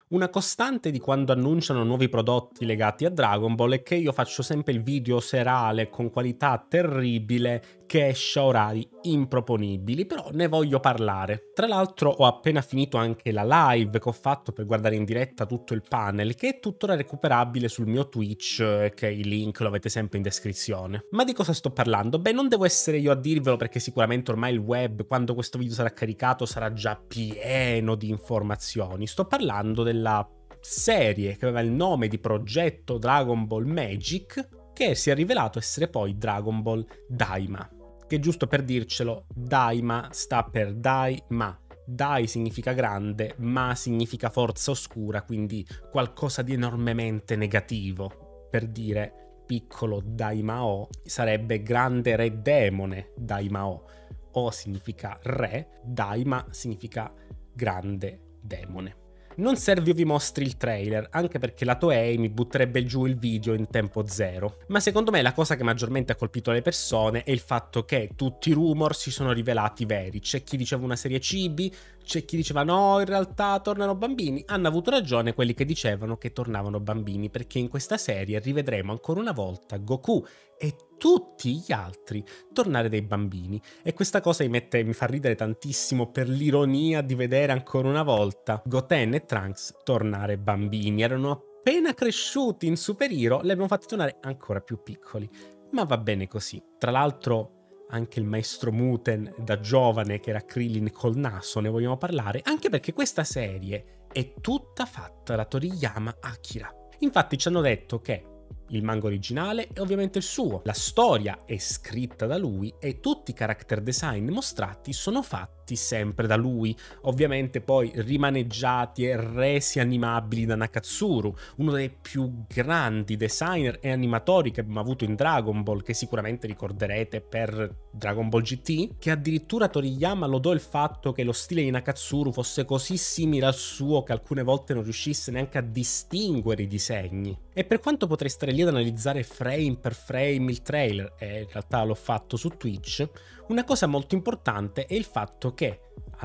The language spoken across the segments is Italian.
Una costante di quando annunciano nuovi prodotti legati a Dragon Ball è che io faccio sempre il video serale con qualità terribile che esce a orari improponibili, però ne voglio parlare. Tra l'altro ho appena finito anche la live che ho fatto per guardare in diretta tutto il panel, che è tuttora recuperabile sul mio Twitch, che il link lo avete sempre in descrizione. Ma di cosa sto parlando? Beh, non devo essere io a dirvelo perché sicuramente ormai il web, quando questo video sarà caricato, sarà già pieno di informazioni. Sto parlando della serie che aveva il nome di Progetto Dragon Ball Magic, che si è rivelato essere poi Dragon Ball Daima. Che giusto per dircelo, Daima sta per Daima. Dai significa grande, ma significa forza oscura, quindi qualcosa di enormemente negativo. Per dire piccolo Daimao sarebbe grande re demone Daimao. O significa re, Daima significa grande demone. Non serve io vi mostri il trailer, anche perché la Toei mi butterebbe giù il video in tempo zero. Ma secondo me la cosa che maggiormente ha colpito le persone è il fatto che tutti i rumor si sono rivelati veri. C'è chi diceva una serie cibi, c'è chi diceva no, in realtà tornano bambini. Hanno avuto ragione quelli che dicevano che tornavano bambini, perché in questa serie rivedremo ancora una volta Goku e tutti gli altri tornare dei bambini. E questa cosa mi fa ridere tantissimo per l'ironia di vedere ancora una volta Goten e Trunks tornare bambini. Erano appena cresciuti in Super Hero, li abbiamo fatti tornare ancora più piccoli. Ma va bene così. Tra l'altro anche il maestro Muten da giovane che era Krillin col naso ne vogliamo parlare, anche perché questa serie è tutta fatta da Toriyama Akira. Infatti ci hanno detto che il manga originale è ovviamente il suo, la storia è scritta da lui e tutti i character design mostrati sono fatti sempre da lui, ovviamente poi rimaneggiati e resi animabili da Nakatsuru, uno dei più grandi designer e animatori che abbiamo avuto in Dragon Ball, che sicuramente ricorderete per Dragon Ball GT, che addirittura Toriyama lodò il fatto che lo stile di Nakatsuru fosse così simile al suo che alcune volte non riuscisse neanche a distinguere i disegni. E per quanto potrei stare lì ad analizzare frame per frame il trailer, e in realtà l'ho fatto su Twitch, una cosa molto importante è il fatto che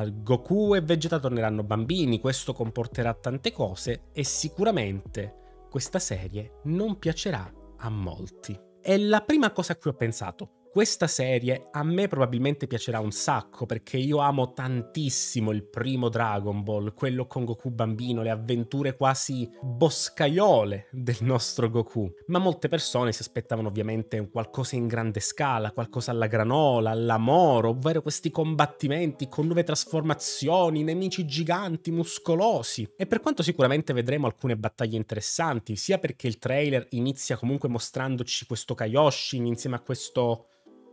Goku e Vegeta torneranno bambini, questo comporterà tante cose e sicuramente questa serie non piacerà a molti. È la prima cosa a cui ho pensato. Questa serie a me probabilmente piacerà un sacco perché io amo tantissimo il primo Dragon Ball, quello con Goku bambino, le avventure quasi boscaiole del nostro Goku. Ma molte persone si aspettavano ovviamente un qualcosa in grande scala, qualcosa alla Granola, alla Moro, ovvero questi combattimenti con nuove trasformazioni, nemici giganti, muscolosi. E per quanto sicuramente vedremo alcune battaglie interessanti, sia perché il trailer inizia comunque mostrandoci questo Kaioshin insieme a questo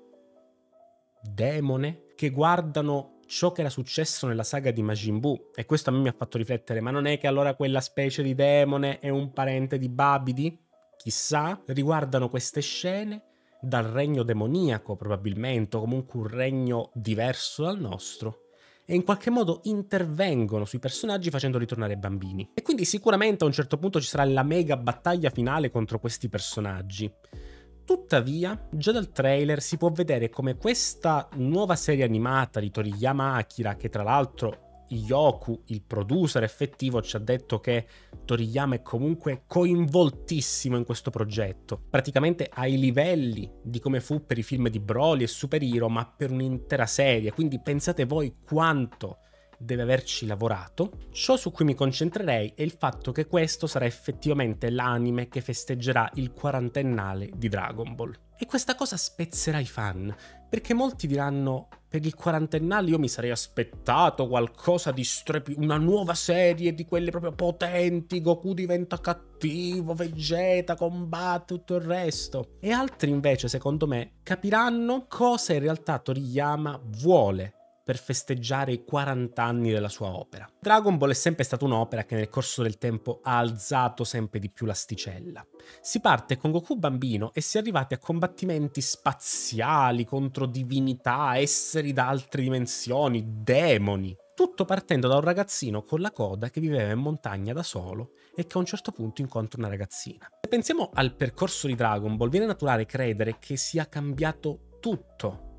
demone che guardano ciò che era successo nella saga di Majin Buu, e questo a me mi ha fatto riflettere, ma non è che allora quella specie di demone è un parente di Babidi? Chissà, riguardano queste scene dal regno demoniaco probabilmente, o comunque un regno diverso dal nostro, e in qualche modo intervengono sui personaggi facendoli tornare bambini. E quindi sicuramente a un certo punto ci sarà la mega battaglia finale contro questi personaggi. Tuttavia, già dal trailer si può vedere come questa nuova serie animata di Toriyama Akira, che tra l'altro Yoku, il producer effettivo, ci ha detto che Toriyama è comunque coinvoltissimo in questo progetto, praticamente ai livelli di come fu per i film di Broly e Super Hero, ma per un'intera serie, quindi pensate voi quanto deve averci lavorato. Ciò su cui mi concentrerei è il fatto che questo sarà effettivamente l'anime che festeggerà il quarantennale di Dragon Ball. E questa cosa spezzerà i fan, perché molti diranno: per il quarantennale io mi sarei aspettato qualcosa di una nuova serie di quelle proprio potenti, Goku diventa cattivo, Vegeta combatte, tutto il resto. E altri invece, secondo me, capiranno cosa in realtà Toriyama vuole per festeggiare i 40 anni della sua opera. Dragon Ball è sempre stata un'opera che nel corso del tempo ha alzato sempre di più l'asticella. Si parte con Goku bambino e si è arrivati a combattimenti spaziali contro divinità, esseri da altre dimensioni, demoni. Tutto partendo da un ragazzino con la coda che viveva in montagna da solo e che a un certo punto incontra una ragazzina. Se pensiamo al percorso di Dragon Ball, viene naturale credere che sia cambiato tutto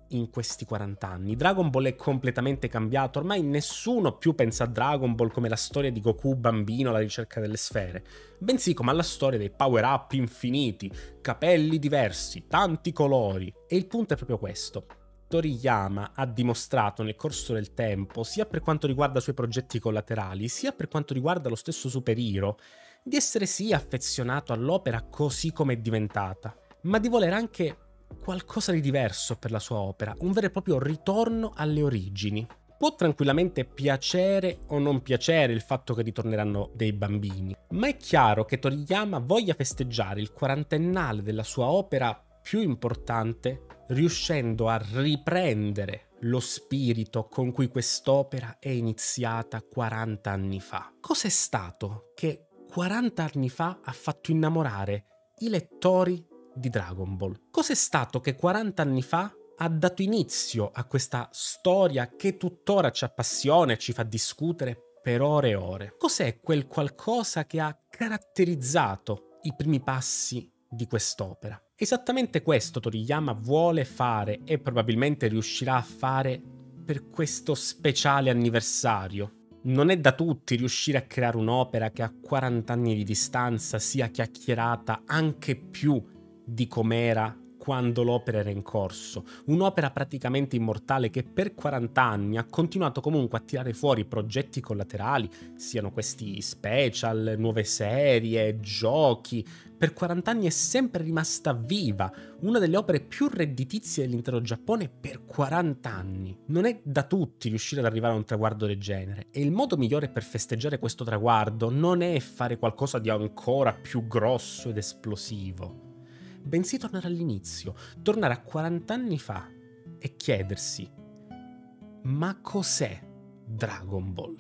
in questi 40 anni. Dragon Ball è completamente cambiato, ormai nessuno più pensa a Dragon Ball come la storia di Goku bambino alla ricerca delle sfere, bensì come alla storia dei power-up infiniti, capelli diversi, tanti colori. E il punto è proprio questo. Toriyama ha dimostrato nel corso del tempo, sia per quanto riguarda i suoi progetti collaterali, sia per quanto riguarda lo stesso Super Hero, di essere sì affezionato all'opera così come è diventata, ma di voler anche qualcosa di diverso per la sua opera, un vero e proprio ritorno alle origini. Può tranquillamente piacere o non piacere il fatto che ritorneranno dei bambini, ma è chiaro che Toriyama voglia festeggiare il quarantennale della sua opera più importante, riuscendo a riprendere lo spirito con cui quest'opera è iniziata 40 anni fa. Cos'è stato che 40 anni fa ha fatto innamorare i lettori di Dragon Ball? Cos'è stato che 40 anni fa ha dato inizio a questa storia che tuttora ci appassiona e ci fa discutere per ore e ore? Cos'è quel qualcosa che ha caratterizzato i primi passi di quest'opera? Esattamente questo Toriyama vuole fare e probabilmente riuscirà a fare per questo speciale anniversario. Non è da tutti riuscire a creare un'opera che a 40 anni di distanza sia chiacchierata anche più di com'era quando l'opera era in corso. Un'opera praticamente immortale che per 40 anni ha continuato comunque a tirare fuori progetti collaterali, siano questi special, nuove serie, giochi. Per 40 anni è sempre rimasta viva, una delle opere più redditizie dell'intero Giappone per 40 anni. Non è da tutti riuscire ad arrivare a un traguardo del genere, e il modo migliore per festeggiare questo traguardo non è fare qualcosa di ancora più grosso ed esplosivo, bensì tornare all'inizio, tornare a 40 anni fa e chiedersi: ma cos'è Dragon Ball?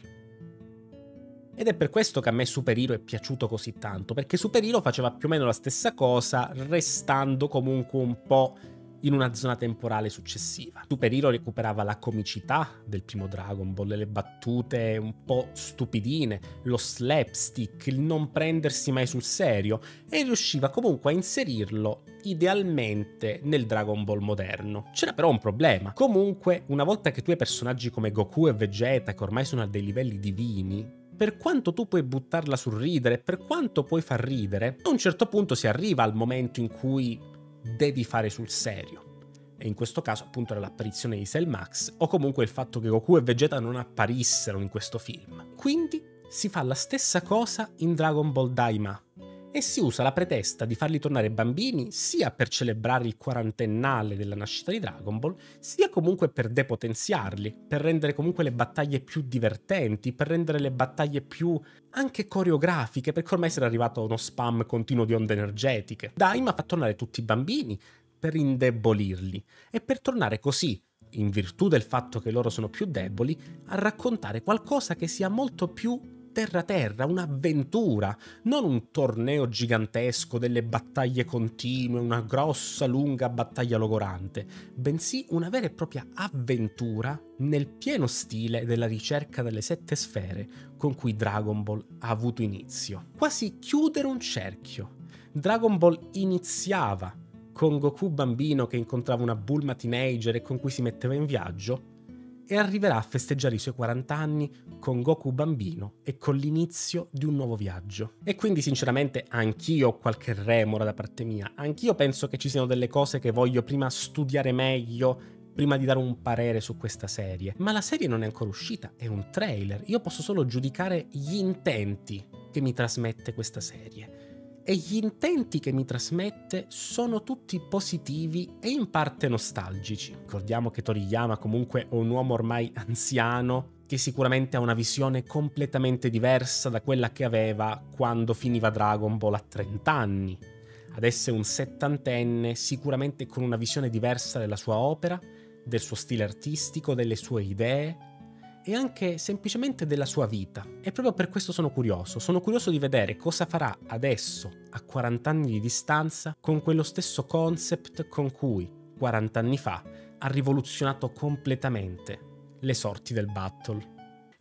Ed è per questo che a me Super Hero è piaciuto così tanto, perché Super Hero faceva più o meno la stessa cosa, restando comunque un po' in una zona temporale successiva. Super Hero recuperava la comicità del primo Dragon Ball, le battute un po' stupidine, lo slapstick, il non prendersi mai sul serio, e riusciva comunque a inserirlo idealmente nel Dragon Ball moderno. C'era però un problema. Comunque, una volta che tu hai personaggi come Goku e Vegeta, che ormai sono a dei livelli divini, per quanto tu puoi buttarla sul ridere, per quanto puoi far ridere, a un certo punto si arriva al momento in cui devi fare sul serio. E in questo caso appunto era l'apparizione di Cell Max, o comunque il fatto che Goku e Vegeta non apparissero in questo film. Quindi si fa la stessa cosa in Dragon Ball Daima, e si usa la pretesta di farli tornare bambini sia per celebrare il quarantennale della nascita di Dragon Ball, sia comunque per depotenziarli, per rendere comunque le battaglie più divertenti, per rendere le battaglie più anche coreografiche, perché ormai si era arrivato a uno spam continuo di onde energetiche. Daima fa tornare tutti i bambini per indebolirli e per tornare così, in virtù del fatto che loro sono più deboli, a raccontare qualcosa che sia molto più terra-terra, un'avventura, non un torneo gigantesco, delle battaglie continue, una grossa, lunga battaglia logorante, bensì una vera e propria avventura nel pieno stile della ricerca delle 7 sfere con cui Dragon Ball ha avuto inizio. Quasi chiudere un cerchio. Dragon Ball iniziava con Goku bambino che incontrava una Bulma teenager e con cui si metteva in viaggio, e arriverà a festeggiare i suoi 40 anni con Goku bambino e con l'inizio di un nuovo viaggio. E quindi sinceramente anch'io ho qualche remora da parte mia, anch'io penso che ci siano delle cose che voglio prima studiare meglio, prima di dare un parere su questa serie. Ma la serie non è ancora uscita, è un trailer, io posso solo giudicare gli intenti che mi trasmette questa serie. E gli intenti che mi trasmette sono tutti positivi e in parte nostalgici. Ricordiamo che Toriyama comunque è un uomo ormai anziano che sicuramente ha una visione completamente diversa da quella che aveva quando finiva Dragon Ball a 30 anni. Adesso è un settantenne, sicuramente con una visione diversa della sua opera, del suo stile artistico, delle sue idee, e anche semplicemente della sua vita. E proprio per questo sono curioso di vedere cosa farà adesso, a 40 anni di distanza, con quello stesso concept con cui 40 anni fa ha rivoluzionato completamente le sorti del battle.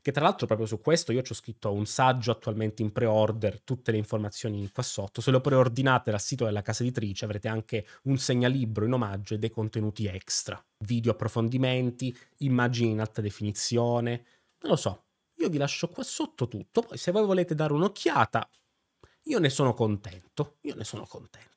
che tra l'altro proprio su questo io c'ho scritto un saggio attualmente in pre-order, tutte le informazioni qua sotto. Se lo preordinate dal sito della casa editrice avrete anche un segnalibro in omaggio e dei contenuti extra, video approfondimenti, immagini in alta definizione. Non lo so, io vi lascio qua sotto tutto, poi se voi volete dare un'occhiata, io ne sono contento, io ne sono contento.